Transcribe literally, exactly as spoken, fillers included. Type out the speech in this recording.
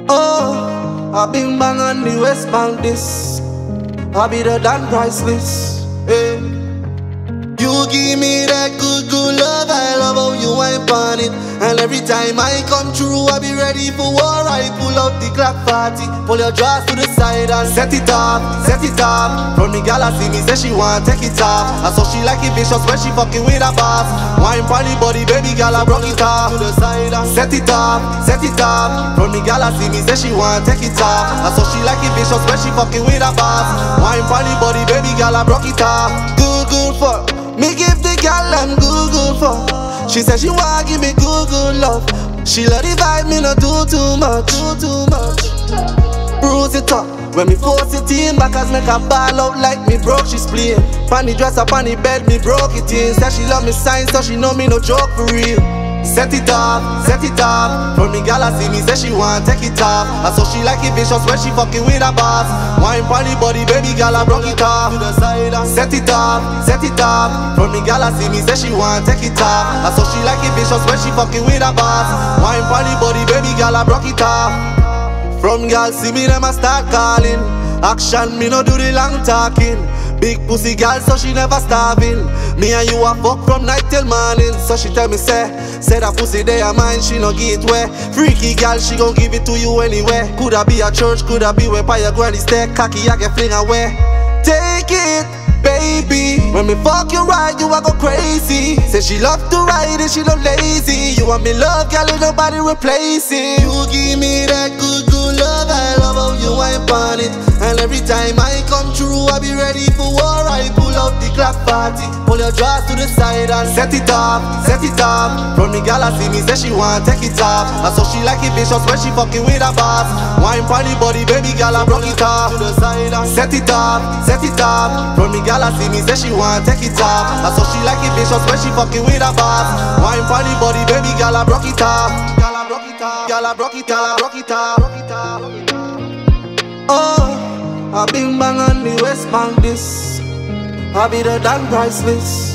Oh, I been bang on the West Bank this. I be the Dan priceless. Hey. You give me that good, good love. I love how you ain't on it. And every time I come through, I be ready for war. I pull out the Glock forty, pull your jaws to the side and set it up, set it up. From the gal I see me say she want take it off. I saw she like it vicious when she fucking with a boss. Wine pon the body, baby gal I broke it off to the side and set it up, set it up. From the gal I see me say she want take it off. I saw she like it vicious when she fucking with a boss. Wine pon the body, baby gal I broke it off. Good, good for me give the gal I'm good, good for. She said she want give me good, good love. She love the vibe, me not do too much, do too much. Bruise it up when me force it in. Backers make a ball out like me broke, she's playing. Pan the dress up on the bed, me broke it in. Said she love me sign, so she know me no joke for real. Set it up, set it up. From the gal I see me say she want take it off. I saw she like it vicious when she fucking with a boss. Wine pon the body, baby gal I broke it off to the side and set it up, set it up. From the gal I see me say she want take it off. I saw she like it vicious when she fucking with a boss. Wine pon the body, baby gal I broke it off. From gal see me them I start calling. Action me no do the long talking. Big pussy gal so she never starving. Me and you a fuck from night till morning. So she tell me say, say that pussy they a mine, she no give it way. Freaky gal she gon' give it to you anyway. Coulda be a church, coulda be where by your granny stay. Cocky I get fling away. Take it, baby. When me fuck you right, you a go crazy. Say she love to ride and she no lazy. You want me love, gal, ain't nobody replacing. You give me that good, good love. I love how you ain't on it. And every time I come through, I be ready for war. I pull out the Glock forty, pull your jaws to the side and set it up, set it up. From the gal I see me say she want take it off. I saw she like it vicious when she fucking with a boss. Wine pon the body, baby gal I broke it off to the side and set it up, set it up. From the gal I see me say she want take it off. I saw she like it vicious when she fucking with a boss. Wine pon the body, baby gal I broke it off. Gal I broke it off, gal I broke it off, broke it off, broke it off. Oh, I been bang on the West Bank this. I be the Dan priceless.